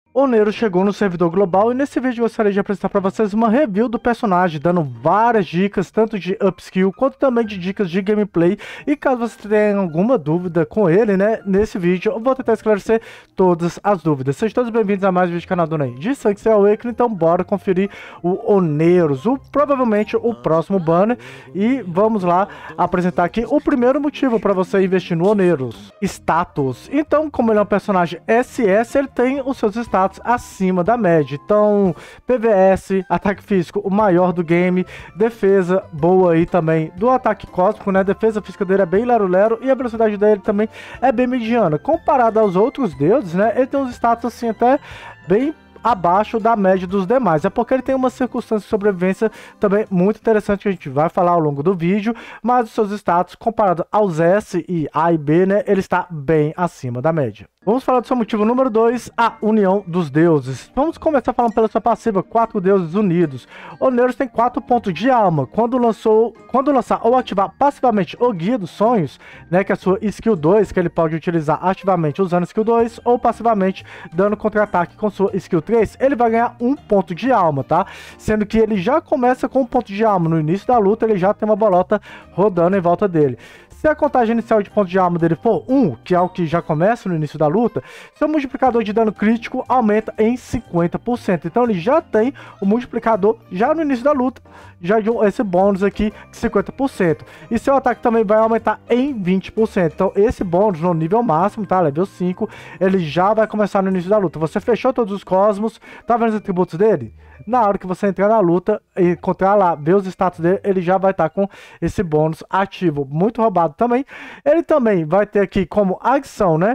Oneiro chegou no servidor global e nesse vídeo eu gostaria de apresentar para vocês uma review do personagem, dando várias dicas, tanto de upskill quanto também de dicas de gameplay. E caso você tenha alguma dúvida com ele, né, nesse vídeo eu vou tentar esclarecer todas as dúvidas. Sejam todos bem-vindos a mais um vídeo do canal do Ney de Sanctus Awakening. Então bora conferir o Oneiros, provavelmente o próximo banner. E vamos lá apresentar aqui o primeiro motivo para você investir no Oneiros: status. Então, como ele é um personagem SS, ele tem os seus status acima da média. Então, PVS, ataque físico, o maior do game, defesa boa aí também do ataque cósmico, né? Defesa física dele é bem lero-lero e a velocidade dele também é bem mediana. Comparado aos outros deuses, né? Ele tem uns status assim até bem abaixo da média dos demais. É porque ele tem uma circunstância de sobrevivência também muito interessante que a gente vai falar ao longo do vídeo, mas os seus status comparado aos S e A e B, né, ele está bem acima da média. Vamos falar do seu motivo número 2, a união dos deuses. Vamos começar falando pela sua passiva, 4 deuses unidos. Oneiros tem 4 pontos de alma. Quando lançar ou ativar passivamente o Guia dos Sonhos, né, que é a sua skill 2, que ele pode utilizar ativamente usando skill 2 ou passivamente dando contra-ataque com sua skill 3, ele vai ganhar 1 ponto de alma, tá? Sendo que ele já começa com 1 ponto de alma. No início da luta ele já tem uma bolota rodando em volta dele. Se a contagem inicial de pontos de alma dele for 1, que é o que já começa no início da luta, seu multiplicador de dano crítico aumenta em 50%. Então ele já tem o multiplicador já no início da luta, já de esse bônus aqui de 50%. E seu ataque também vai aumentar em 20%. Então esse bônus no nível máximo, tá? Level 5, ele já vai começar no início da luta. Você fechou todos os cosmos, tá vendo os atributos dele? Na hora que você entrar na luta e encontrar lá, ver os status dele, ele já vai estar com esse bônus ativo. Muito roubado também. Ele também vai ter aqui como adição, né?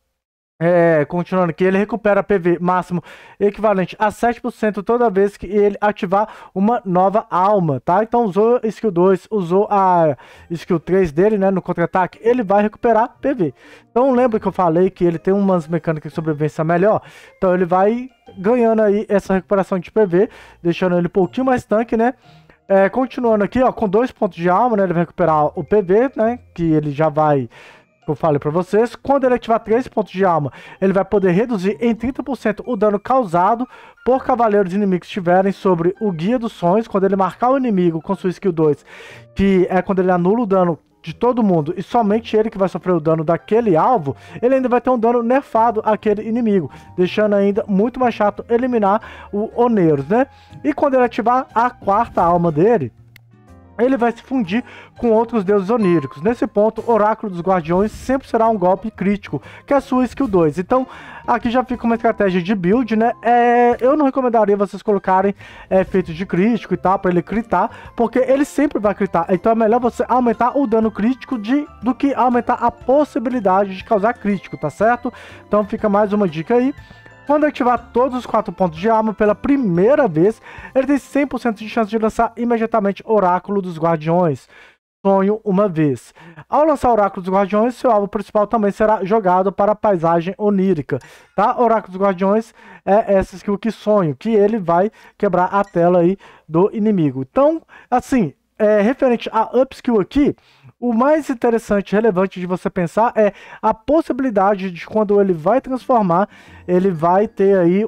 Continuando aqui, ele recupera PV máximo equivalente a 7% toda vez que ele ativar uma nova alma, tá? Então usou a skill 2, usou a skill 3 dele, né, no contra-ataque, ele vai recuperar PV. Então lembra que eu falei que ele tem umas mecânicas de sobrevivência melhor? Então ele vai ganhando aí essa recuperação de PV, deixando ele um pouquinho mais tanque, né? Continuando aqui, ó, com 2 pontos de alma, né, ele vai recuperar o PV, né, que ele já vai... Eu falei pra vocês, quando ele ativar 3 pontos de alma, ele vai poder reduzir em 30% o dano causado por cavaleiros inimigos que estiverem sobre o Guia dos Sonhos. Quando ele marcar o inimigo com sua skill 2, que é quando ele anula o dano de todo mundo e somente ele que vai sofrer o dano daquele alvo, ele ainda vai ter um dano nerfado àquele inimigo, deixando ainda muito mais chato eliminar o Oneiros, né? E quando ele ativar a 4ª alma dele, ele vai se fundir com outros deuses oníricos. Nesse ponto, Oráculo dos Guardiões sempre será um golpe crítico, que é a sua skill 2. Então, aqui já fica uma estratégia de build, né? Eu não recomendaria vocês colocarem efeitos de crítico e tal, para ele critar, porque ele sempre vai critar. Então é melhor você aumentar o dano crítico do que aumentar a possibilidade de causar crítico, tá certo? Então fica mais uma dica aí. Quando ativar todos os 4 pontos de alma pela primeira vez, ele tem 100% de chance de lançar imediatamente Oráculo dos Guardiões. Sonho uma vez. Ao lançar Oráculo dos Guardiões, seu alvo principal também será jogado para a paisagem onírica, tá? Oráculo dos Guardiões é essa skill que sonho, que ele vai quebrar a tela aí do inimigo. Então, assim, referente a upskill aqui, o mais interessante e relevante de você pensar é a possibilidade de quando ele vai transformar, ele vai ter aí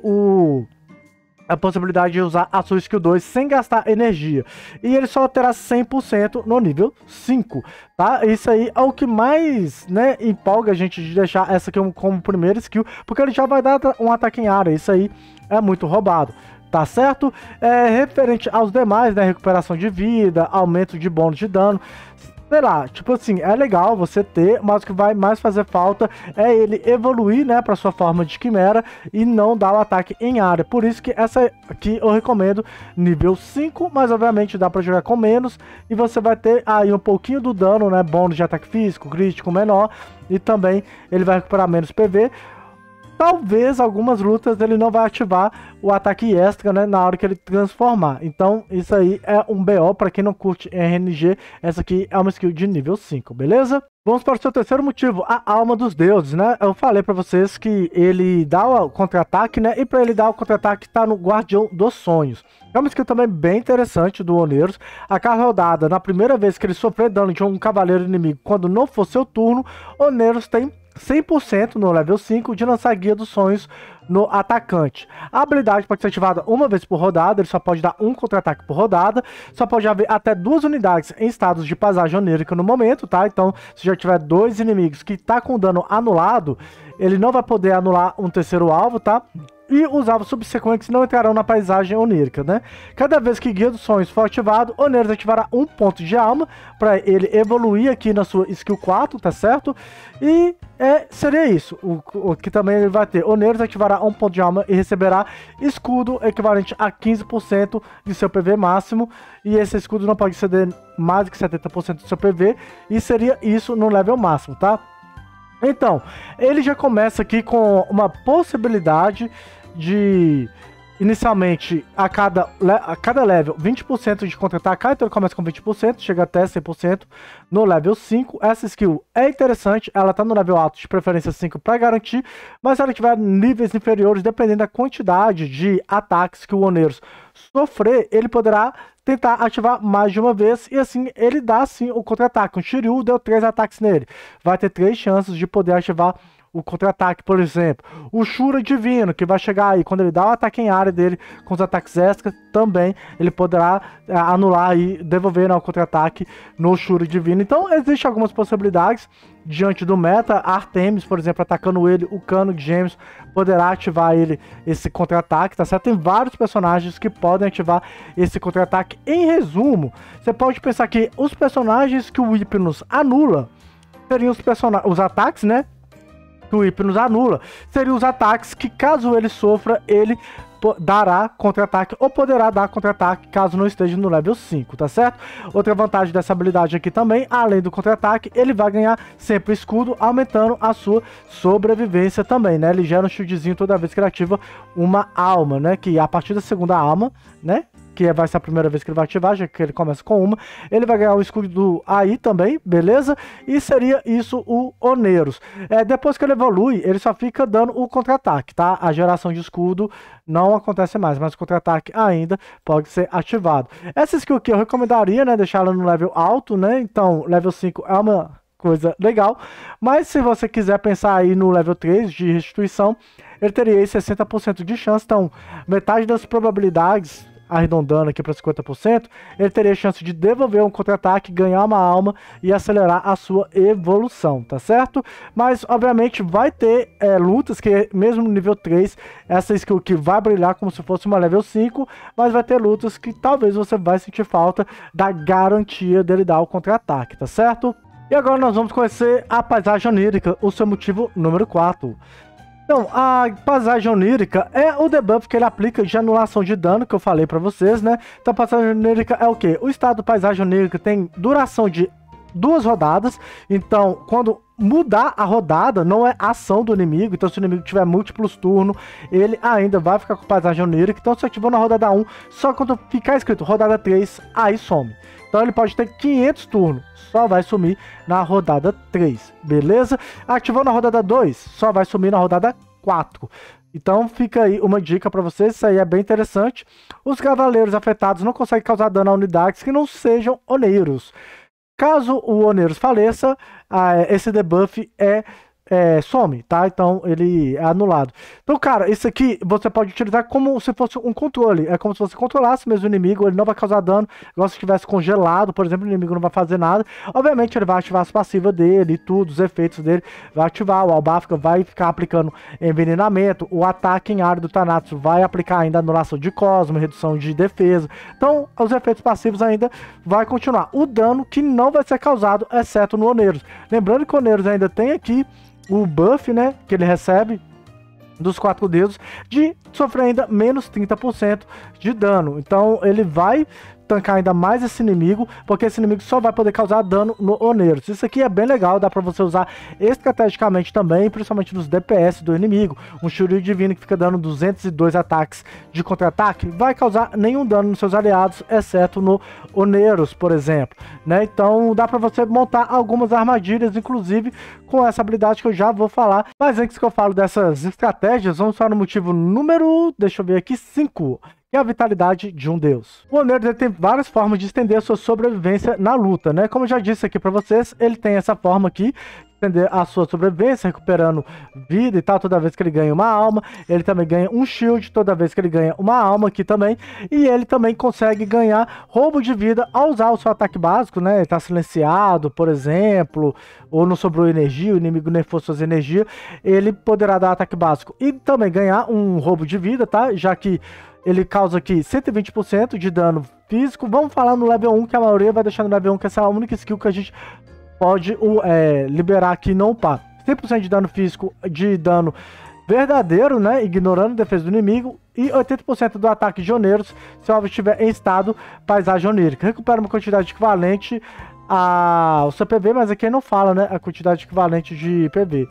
a possibilidade de usar a sua skill 2 sem gastar energia. E ele só terá 100% no nível 5, tá? Isso aí é o que mais, né, empolga a gente de deixar essa aqui como primeira skill, porque ele já vai dar um ataque em área. Isso aí é muito roubado. Tá certo? Referente aos demais, né, recuperação de vida, aumento de bônus de dano, sei lá, tipo assim, é legal você ter, mas o que vai mais fazer falta é ele evoluir, né, para sua forma de quimera e não dar o ataque em área. Por isso que essa aqui eu recomendo nível 5, mas obviamente dá para jogar com menos e você vai ter aí um pouquinho do dano, né, bônus de ataque físico, crítico menor, e também ele vai recuperar menos PV. Talvez algumas lutas ele não vai ativar o ataque extra, né, na hora que ele transformar. Então isso aí é um BO para quem não curte RNG. Essa aqui é uma skill de nível 5, beleza? Vamos para o seu terceiro motivo, a alma dos deuses, né? Eu falei para vocês que ele dá o contra-ataque, né? E para ele dar o contra-ataque tá no Guardião dos Sonhos. É uma skill também bem interessante do Oneiros. A cada rodada, na primeira vez que ele sofrer dano de um cavaleiro inimigo, quando não for seu turno, Oneiros tem 100% no level 5 de lançar Guia dos Sonhos no atacante. A habilidade pode ser ativada uma vez por rodada, ele só pode dar um contra-ataque por rodada, só pode haver até 2 unidades em estados de paisagem onírica no momento, tá? Então, se já tiver 2 inimigos que tá com dano anulado, ele não vai poder anular um terceiro alvo, tá? E os alvos subsequentes não entrarão na paisagem onírica, né? Cada vez que Guia dos Sonhos for ativado, Oneiros ativará um ponto de alma para ele evoluir aqui na sua skill 4, tá certo? E seria isso, o que também ele vai ter. Oneiros ativará um ponto de alma e receberá escudo equivalente a 15% de seu PV máximo, e esse escudo não pode ceder mais do que 70% do seu PV, e seria isso no level máximo, tá? Então, ele já começa aqui com uma possibilidade de, inicialmente, a cada level, 20% de contra-atacar, então ele começa com 20%, chega até 100% no level 5. Essa skill é interessante, ela tá no level alto, de preferência 5 para garantir, mas se ela tiver níveis inferiores, dependendo da quantidade de ataques que o Oneiros sofrer, ele poderá tentar ativar mais de uma vez, e assim ele dá sim o contra-ataque. O Shiryu deu 3 ataques nele, vai ter 3 chances de poder ativar o contra-ataque. Por exemplo, o Shura Divino, que vai chegar aí, quando ele dá o ataque em área dele com os ataques extras, também ele poderá anular e devolver, né, o contra-ataque no Shura Divino. Então existem algumas possibilidades diante do meta. Artemis, por exemplo, atacando ele, o Cano de Gêmeos poderá ativar esse contra-ataque, tá certo? Tem vários personagens que podem ativar esse contra-ataque. Em resumo, você pode pensar que os personagens que o Hypnos anula seriam os ataques, né, que o Hypnos anula, seriam os ataques que, caso ele sofra, ele dará contra-ataque, ou poderá dar contra-ataque caso não esteja no level 5, tá certo? Outra vantagem dessa habilidade aqui também, além do contra-ataque, ele vai ganhar sempre escudo, aumentando a sua sobrevivência também, né? Ele gera um shieldzinho toda vez que ele ativa uma alma, né? Que a partir da segunda alma, né, que vai ser a primeira vez que ele vai ativar, já que ele começa com uma, ele vai ganhar o escudo aí também, beleza? E seria isso o Oneiros. Depois que ele evolui, ele só fica dando o contra-ataque, tá? A geração de escudo não acontece mais, mas o contra-ataque ainda pode ser ativado. Essa skill aqui eu recomendaria, né, deixar ela no level alto, né? Então, level 5 é uma coisa legal, mas se você quiser pensar aí no level 3 de restituição, ele teria aí 60% de chance, então metade das probabilidades, arredondando aqui para 50%, ele teria chance de devolver um contra-ataque, ganhar uma alma e acelerar a sua evolução, tá certo? Mas, obviamente, vai ter lutas que, mesmo no nível 3, essa skill que vai brilhar como se fosse uma level 5, mas vai ter lutas que talvez você vai sentir falta da garantia dele dar o contra-ataque, tá certo? E agora nós vamos conhecer a paisagem onírica, o seu motivo número 4. Então, a paisagem onírica é o debuff que ele aplica de anulação de dano, que eu falei pra vocês, né? Então, a paisagem onírica é o quê? O estado paisagem onírica tem duração de 2 rodadas, então, quando mudar a rodada, não é ação do inimigo, então se o inimigo tiver múltiplos turnos, ele ainda vai ficar com paisagem onírica. Então, se ativou na rodada 1, só quando ficar escrito rodada 3, aí some. Então ele pode ter 500 turnos, só vai sumir na rodada 3, beleza? Ativou na rodada 2, só vai sumir na rodada 4. Então fica aí uma dica para vocês, isso aí é bem interessante. Os cavaleiros afetados não conseguem causar dano a unidades que não sejam oneiros. Caso o Oneiros faleça, esse debuff some, tá? Então ele é anulado. Então, cara, isso aqui você pode utilizar como se fosse um controle. É como se você controlasse mesmo o inimigo, ele não vai causar dano, igual se estivesse congelado, por exemplo, o inimigo não vai fazer nada. Obviamente ele vai ativar as passivas dele e tudo, os efeitos dele vai ativar, o Albáfica vai ficar aplicando envenenamento, o ataque em área do Thanatos vai aplicar ainda anulação de cosmo, redução de defesa. Então, os efeitos passivos ainda vai continuar. O dano que não vai ser causado, exceto no Oneiros. Lembrando que o Oneiros ainda tem aqui o buff, né, que ele recebe dos 4 dedos, de sofrer ainda menos 30% de dano. Então ele vai tancar ainda mais esse inimigo, porque esse inimigo só vai poder causar dano no Oneiros. Isso aqui é bem legal, dá pra você usar estrategicamente também, principalmente nos DPS do inimigo. Um Shiryu Divino que fica dando 202 ataques de contra-ataque, vai causar nenhum dano nos seus aliados, exceto no Oneiros, por exemplo, né? Então dá pra você montar algumas armadilhas, inclusive com essa habilidade que eu já vou falar. Mas antes que eu falo dessas estratégias, vamos para o motivo número, deixa eu ver aqui, 5. E a vitalidade de um deus. O Oneiros tem várias formas de estender a sua sobrevivência na luta, né? Como eu já disse aqui pra vocês, ele tem essa forma aqui, estender a sua sobrevivência, recuperando vida e tal, toda vez que ele ganha uma alma. Ele também ganha um shield toda vez que ele ganha uma alma aqui também. E ele também consegue ganhar roubo de vida ao usar o seu ataque básico, né? Ele tá silenciado, por exemplo, ou não sobrou energia, o inimigo nerfou suas energias, ele poderá dar ataque básico e também ganhar um roubo de vida, tá? Já que ele causa aqui 120% de dano físico. Vamos falar no level 1, que a maioria vai deixar no level 1, que essa é a única skill que a gente pode liberar aqui não upar. 100% de dano físico, de dano verdadeiro, né? Ignorando a defesa do inimigo. E 80% do ataque de oneiros se o alvo estiver em estado paisagem onírica. Recupera uma quantidade equivalente ao seu PV, mas aqui não fala, né? A quantidade equivalente de PV.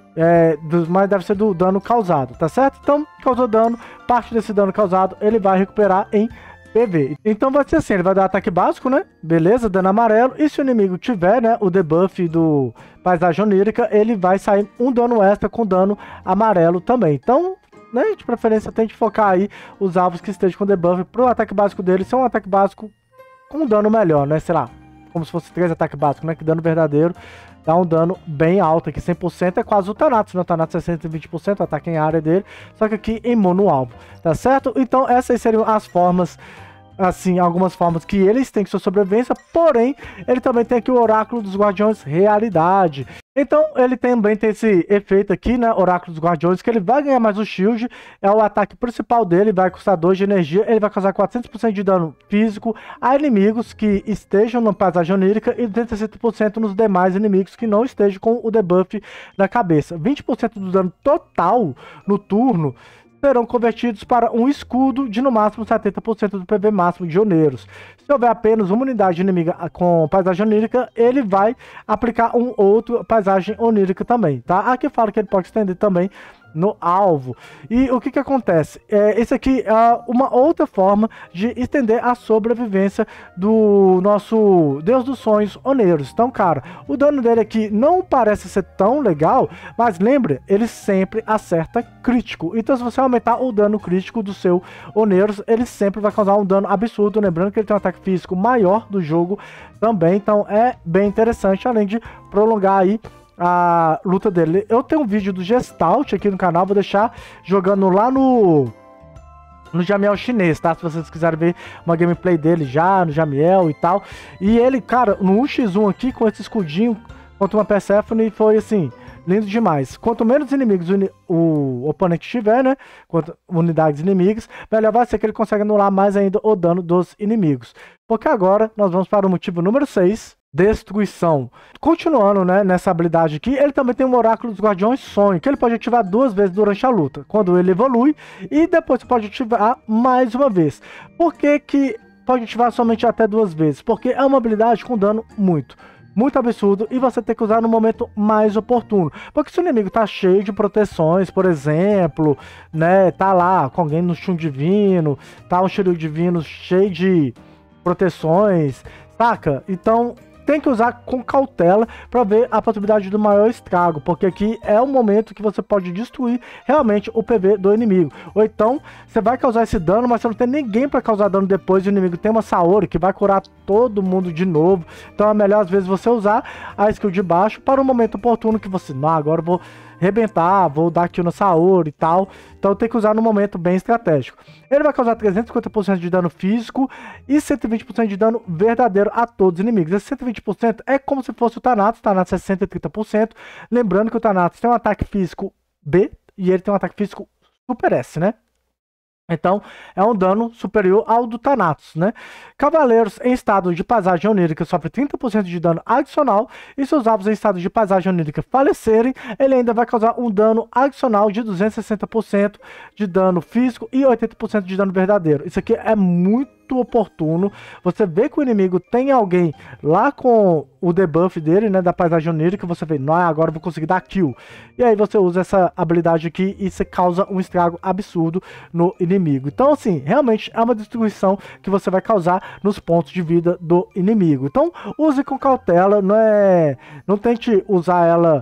Mas deve ser do dano causado, tá certo? Então, causou dano, parte desse dano causado ele vai recuperar em PV. Então vai ser assim, ele vai dar ataque básico, né? Beleza, dano amarelo. E se o inimigo tiver, né, o debuff do paisagem onírica, ele vai sair um dano extra com dano amarelo também. Então, né, de preferência tente focar aí os alvos que estejam com debuff pro ataque básico dele ser um ataque básico com dano melhor, né? Sei lá, como se fosse 3 ataques básicos, né? Que dano verdadeiro dá um dano bem alto aqui, 100% é quase o Thanatos, né? O Thanatos é 120%, ataque em área dele, só que aqui em mono alvo, tá certo? Então essas seriam as formas, assim, algumas formas que eles têm que sua sobrevivência, porém, ele também tem aqui o Oráculo dos Guardiões Realidade. Então, ele também tem esse efeito aqui, né, Oráculo dos Guardiões, que ele vai ganhar mais o shield, é o ataque principal dele, vai custar 2 de energia, ele vai causar 400% de dano físico a inimigos que estejam na paisagem onírica e 260% nos demais inimigos que não estejam com o debuff na cabeça. 20% do dano total no turno serão convertidos para um escudo de no máximo 70% do PV máximo de oneiros. Se houver apenas uma unidade inimiga com paisagem onírica, ele vai aplicar um outro paisagem onírica também, tá? Aqui fala que ele pode estender também no alvo. E o que que acontece? Esse aqui é uma outra forma de estender a sobrevivência do nosso Deus dos Sonhos Oneiros. Então, cara, o dano dele aqui não parece ser tão legal, mas lembre, ele sempre acerta crítico. Então, se você aumentar o dano crítico do seu Oneiros, ele sempre vai causar um dano absurdo. Lembrando que ele tem um ataque físico maior do jogo também, então é bem interessante, além de prolongar aí a luta dele. Eu tenho um vídeo do Gestalt aqui no canal, vou deixar jogando lá no Jamiel chinês, tá? Se vocês quiserem ver uma gameplay dele já, no Jamiel e tal. E ele, cara, no 1x1 aqui, com esse escudinho contra uma Persephone, foi assim, lindo demais. Quanto menos inimigos o oponente tiver, né? Quanto unidades inimigas, melhor vai ser que ele consegue anular mais ainda o dano dos inimigos. Porque agora nós vamos para o motivo número 6. Destruição. Continuando, né, nessa habilidade aqui, ele também tem um Oráculo dos Guardiões Sonho, que ele pode ativar 2 vezes durante a luta, quando ele evolui, e depois você pode ativar mais uma vez. Por que que pode ativar somente até 2 vezes? Porque é uma habilidade com dano muito absurdo e você tem que usar no momento mais oportuno. Porque se o inimigo tá cheio de proteções, por exemplo, né, tá lá com alguém no chum divino, tá um Shiryu divino cheio de proteções, saca? Então tem que usar com cautela para ver a possibilidade do maior estrago, porque aqui é o momento que você pode destruir realmente o PV do inimigo. Ou então, você vai causar esse dano, mas você não tem ninguém para causar dano depois, e o inimigo tem uma Saori que vai curar todo mundo de novo. Então é melhor às vezes você usar a skill de baixo para o momento oportuno que você, não, agora eu vou rebentar, vou dar kill na Saori e tal. Então tem que usar no momento bem estratégico. Ele vai causar 350% de dano físico e 120% de dano verdadeiro a todos os inimigos. Esse 120% é como se fosse o Thanatos. O Thanatos é 130%. Lembrando que o Thanatos tem um ataque físico B e ele tem um ataque físico Super S, né? Então, é um dano superior ao do Thanatos, né? Cavaleiros em estado de paisagem onírica sofrem 30% de dano adicional, e se os alvos em estado de paisagem onírica falecerem, ele ainda vai causar um dano adicional de 260% de dano físico e 80% de dano verdadeiro. Isso aqui é muito oportuno. Você vê que o inimigo tem alguém lá com o debuff dele, né, da paisagem onírica, você vê, não, agora eu vou conseguir dar kill. E aí você usa essa habilidade aqui e você causa um estrago absurdo no inimigo. Então, assim, realmente é uma destruição que você vai causar nos pontos de vida do inimigo. Então, use com cautela, não tente usar ela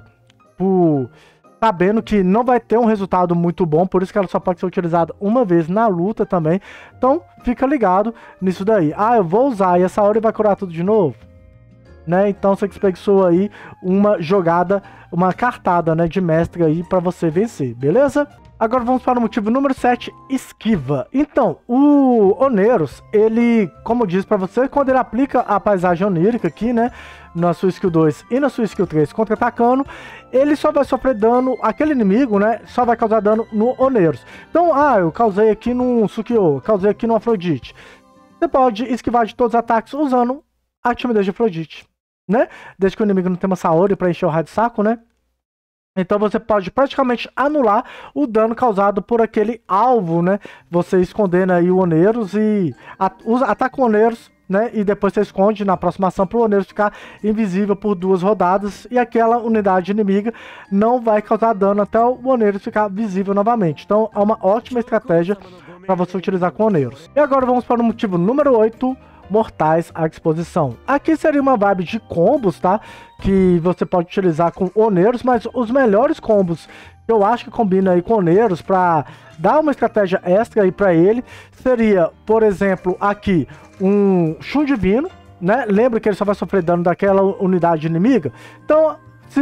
por sabendo que não vai ter um resultado muito bom, por isso que ela só pode ser utilizada uma vez na luta também. Então, fica ligado nisso daí. Ah, eu vou usar e essa hora vai curar tudo de novo? né? Então você desperdiçou aí uma jogada, uma cartada, né, de mestre aí pra você vencer, beleza? Agora vamos para o motivo número 7, esquiva. Então, o Oneros, ele, como eu disse pra você, quando ele aplica a paisagem onírica aqui, né, na sua skill 2 e na sua skill 3 contra-atacando, ele só vai sofrer dano, aquele inimigo, né, só vai causar dano no Oneros. Então, eu causei aqui no Sukiô, causei aqui no Afrodite. Você pode esquivar de todos os ataques usando a timidez de Afrodite, né? Desde que o inimigo não tenha uma Saori pra encher o raio de saco, né? Então você pode praticamente anular o dano causado por aquele alvo, né? Você escondendo aí o Oneros e ataca o Oneros, né? E depois você esconde na próxima ação para o Oneros ficar invisível por 2 rodadas e aquela unidade inimiga não vai causar dano até o Oneros ficar visível novamente. Então é uma ótima estratégia para você utilizar com Oneros. E agora vamos para o motivo número 8. Mortais à disposição. Aqui seria uma vibe de combos, tá? Que você pode utilizar com Oneros, mas os melhores combos que eu acho que combina aí com Oneros para dar uma estratégia extra aí para ele seria, por exemplo, aqui um Shun Divino, né? Lembra que ele só vai sofrer dano daquela unidade inimiga? Então,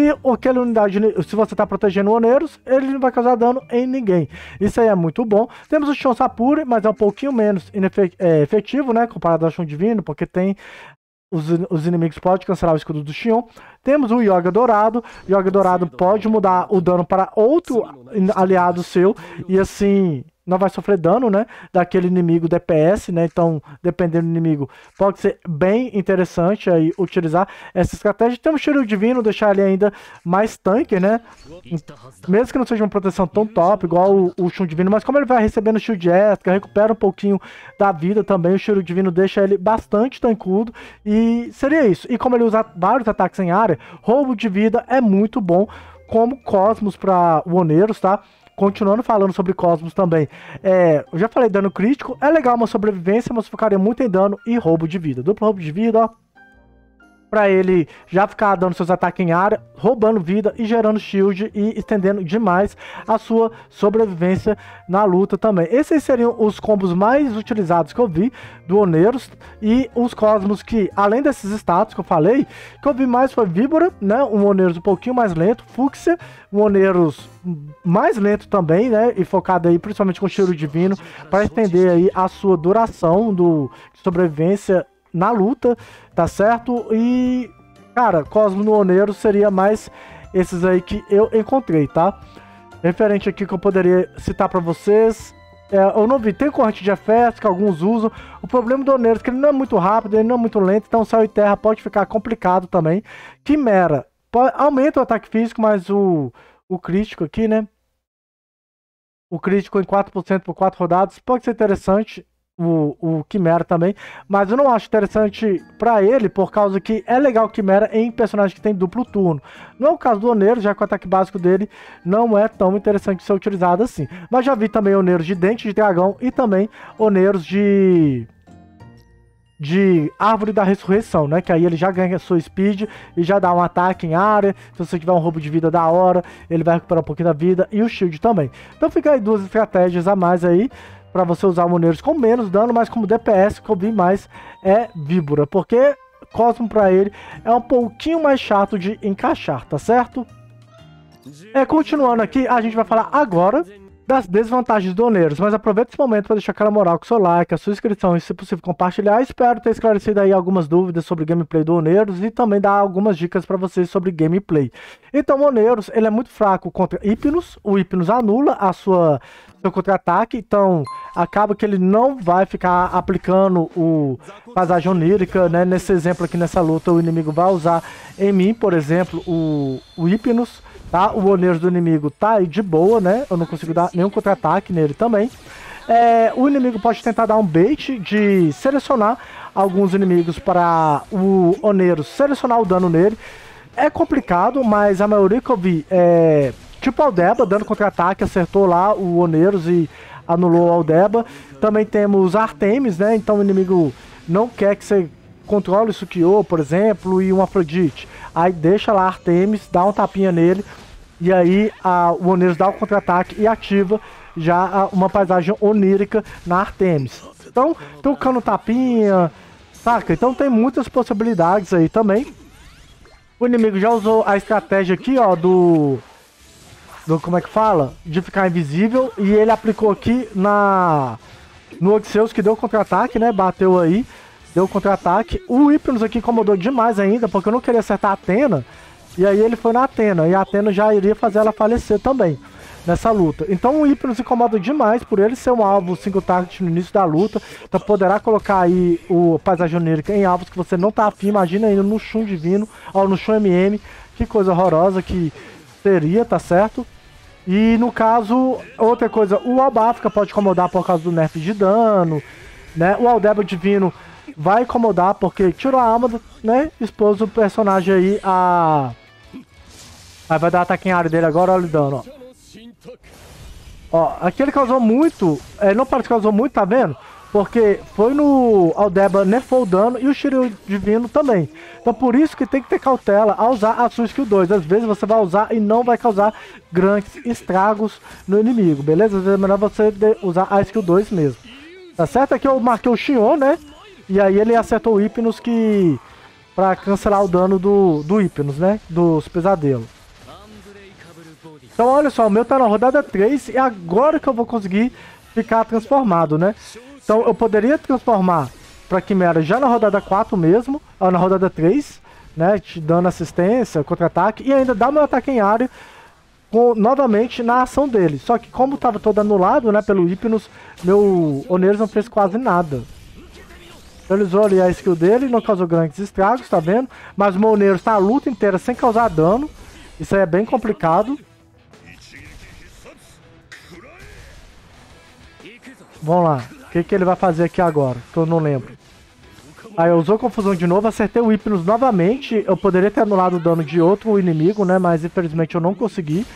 se você tá protegendo o Oneros, ele não vai causar dano em ninguém. Isso aí é muito bom. Temos o Shion Sapuri, mas é um pouquinho menos efetivo, né? Comparado ao Shun Divino, porque tem os inimigos podem cancelar o escudo do Shion. Temos o Yoga Dourado. Yoga Dourado pode mudar o dano para outro aliado seu. E assim, não vai sofrer dano, né? Daquele inimigo DPS, né? Então, dependendo do inimigo, pode ser bem interessante aí utilizar essa estratégia. Temos o Shiryu Divino, deixar ele ainda mais tanque, né? Mesmo que não seja uma proteção tão top, igual o Shun Divino, mas como ele vai recebendo Shield extra, recupera um pouquinho da vida também, o Shiryu Divino deixa ele bastante tancudo. E seria isso. E como ele usa vários ataques em área, roubo de vida é muito bom, como Cosmos para o Oneros, tá? Continuando falando sobre Cosmos também, eu já falei dano crítico, é legal uma sobrevivência, mas ficaria muito em dano e roubo de vida. Duplo roubo de vida, ó, pra ele já ficar dando seus ataques em área, roubando vida e gerando shield e estendendo demais a sua sobrevivência na luta também. Esses seriam os combos mais utilizados que eu vi do Oneros e os Cosmos que, além desses status que eu falei, que eu vi mais foi Víbora, né, um Oneros um pouquinho mais lento, Fúcsia, um Oneros mais lento também, né, e focado aí principalmente com Shiryu Divino, para estender aí a sua duração de sobrevivência na luta, tá certo? E, cara, Cosmo no Oneros seria mais esses aí que eu encontrei, tá? Referente aqui que eu poderia citar pra vocês, eu não vi, tem corrente de efetos que alguns usam. O problema do Oneros é que ele não é muito rápido, ele não é muito lento, então céu e terra pode ficar complicado também. Quimera, aumenta o ataque físico, mas o crítico aqui, né? O crítico em 4% por 4 rodadas pode ser interessante. O Quimera também, mas eu não acho interessante pra ele, por causa que é legal o Quimera em personagens que tem duplo turno. Não é o caso do Oneros, já que o ataque básico dele não é tão interessante de ser utilizado assim. Mas já vi também Oneros de Dente de Dragão e também Oneros de Árvore da Ressurreição, né? Que aí ele já ganha sua speed e já dá um ataque em área. Se você tiver um roubo de vida da hora, ele vai recuperar um pouquinho da vida e o shield também. Então fica aí 2 estratégias a mais aí para você usar Oneros com menos dano, mas como DPS, que eu vi mais é Víbora, porque Cosmo para ele é um pouquinho mais chato de encaixar, tá certo? Continuando aqui, a gente vai falar agora das desvantagens do Oneros, mas aproveita esse momento para deixar aquela moral com o seu like, a sua inscrição e, se possível, compartilhar. Espero ter esclarecido aí algumas dúvidas sobre gameplay do Oneros e também dar algumas dicas para vocês sobre gameplay. Então, o Oneros, ele é muito fraco contra Hypnos, o Hypnos anula seu contra-ataque, então acaba que ele não vai ficar aplicando o paisagem onírica, né? Nesse exemplo aqui, nessa luta, o inimigo vai usar em mim, por exemplo, o Hypnos, tá? O Oneros do inimigo tá aí de boa, né? Eu não consigo dar nenhum contra-ataque nele também. O inimigo pode tentar dar um bait de selecionar alguns inimigos para o Oneros selecionar o dano nele. É complicado, mas a maioria que eu vi tipo Aldeba, dando contra-ataque, acertou lá o Oneros e anulou o Aldeba. Também temos Artemis, né? Então o inimigo não quer que você controle o Sukiô, por exemplo, e um Afrodite. Aí deixa lá Artemis, dá um tapinha nele, e aí o Oneros dá o contra-ataque e ativa já uma paisagem onírica na Artemis. Então, trocando tapinha, saca? Então tem muitas possibilidades aí também. O inimigo já usou a estratégia aqui, ó, do como é que fala? De ficar invisível. E ele aplicou aqui no Odisseus, que deu contra-ataque, né? Bateu aí, deu contra-ataque. O Hypnos aqui incomodou demais ainda, porque eu não queria acertar a Athena. E aí ele foi na Athena, e a Athena já iria fazer ela falecer também nessa luta. Então o Hypnos incomoda demais por ele ser um alvo single target no início da luta. Então poderá colocar aí o Paisagem Onírica em alvos que você não tá afim. Imagina ainda no Shun Divino, ou no Shun MM. Que coisa horrorosa que seria, tá certo? E no caso, outra coisa, o Albafka pode incomodar por causa do nerf de dano, né? O Aldeba Divino vai incomodar porque tirou a alma, né? Expôs o personagem aí a... Aí vai dar ataque em área dele agora, olha o dano, ó. Ó, aqui ele causou muito, não parece que causou muito, tá vendo? Porque foi no Aldeba nerfou o dano e o Shiryu Divino também. Então por isso que tem que ter cautela ao usar a sua skill 2. Às vezes você vai usar e não vai causar grandes estragos no inimigo, beleza? Às vezes é melhor você usar a skill 2 mesmo. Tá certo? Aqui eu marquei o Xion, né? E aí ele acertou o Hypnos que... pra cancelar o dano do Hypnos, né? Dos pesadelos. Então olha só, o meu tá na rodada 3 e agora que eu vou conseguir ficar transformado, né? Então eu poderia transformar pra Quimera já na rodada 4 mesmo, ou na rodada 3, né? Te dando assistência, contra-ataque, e ainda dar meu ataque em área novamente na ação dele. Só que como tava todo anulado, né, pelo Hypnos, meu Oneiros não fez quase nada. Ele usou ali a skill dele, não causou grandes estragos, tá vendo? Mas o meu Oneiros tá a luta inteira sem causar dano. Isso aí é bem complicado. Vamos lá. O que ele vai fazer aqui agora? Que eu não lembro. Aí usou confusão de novo, acertei o Hypnos novamente. Eu poderia ter anulado o dano de outro inimigo, né? Mas infelizmente eu não consegui.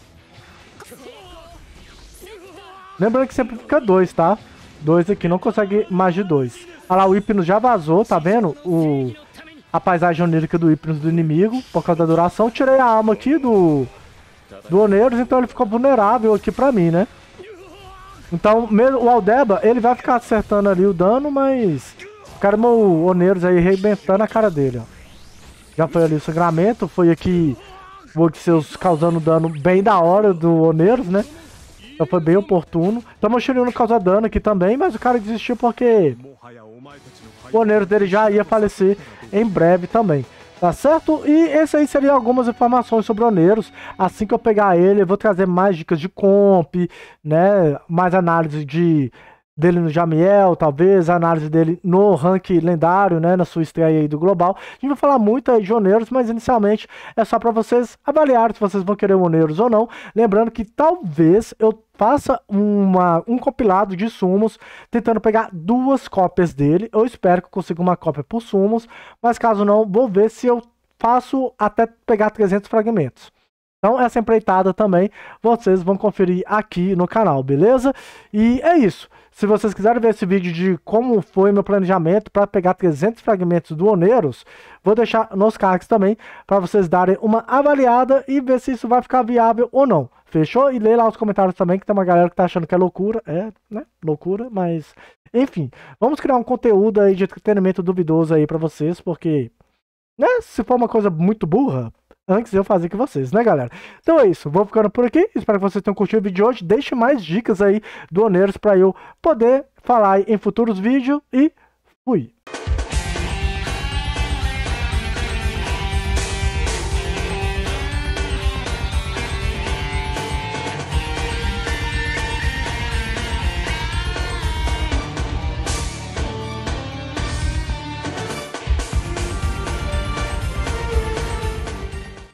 Lembrando que sempre fica 2, tá? 2 aqui, não consegue mais de 2. Olha lá, o Hypnos já vazou, tá vendo? A paisagem onírica do Hypnos do inimigo, por causa da duração. Tirei a alma aqui do Oneiros, então ele ficou vulnerável aqui pra mim, né? Então, mesmo o Aldeba, ele vai ficar acertando ali o dano, mas... Cara, meu Oneiros aí arrebentando a cara dele, ó. Já foi ali o sangramento, foi aqui o Odisseus causando dano bem da hora do Oneiros, né? Então foi bem oportuno. Então meu Shiryu não causa dano aqui também, mas o cara desistiu porque o Oneiros dele já ia falecer em breve também. Tá certo? E esse aí seriam algumas informações sobre o Oneiros. Assim que eu pegar ele, eu vou trazer mais dicas de comp, né? Mais análise dele no Jamiel, talvez, a análise dele no rank lendário, né? Na sua estreia aí do Global. A gente vai falar muito aí de Oneiros, mas inicialmente é só para vocês avaliarem se vocês vão querer o Oneiros ou não. Lembrando que talvez eu faça um compilado de sumos, tentando pegar 2 cópias dele. Eu espero que eu consiga uma cópia por sumos, mas caso não, vou ver se eu faço até pegar 300 fragmentos. Então essa empreitada também vocês vão conferir aqui no canal, beleza? E é isso. Se vocês quiserem ver esse vídeo de como foi meu planejamento para pegar 300 fragmentos do Oneiros, vou deixar nos cards também para vocês darem uma avaliada e ver se isso vai ficar viável ou não. Fechou? E lê lá os comentários também, que tem uma galera que tá achando que é loucura. É, né? Loucura, mas... Enfim, vamos criar um conteúdo aí de entretenimento duvidoso aí para vocês, porque... né? Se for uma coisa muito burra... antes eu fazer que vocês, né, galera? Então é isso, vou ficando por aqui. Espero que vocês tenham curtido o vídeo de hoje. Deixe mais dicas aí do Oneiros para eu poder falar em futuros vídeos. E fui!